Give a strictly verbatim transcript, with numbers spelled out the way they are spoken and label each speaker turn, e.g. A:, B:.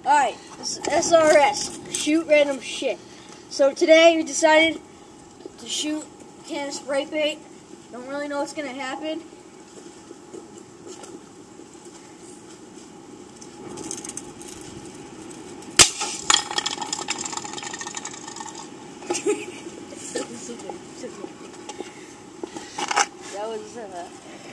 A: Alright, this is S R S, shoot random shit. So today we decided to shoot a can of spray paint. Don't really know what's gonna happen. That was uh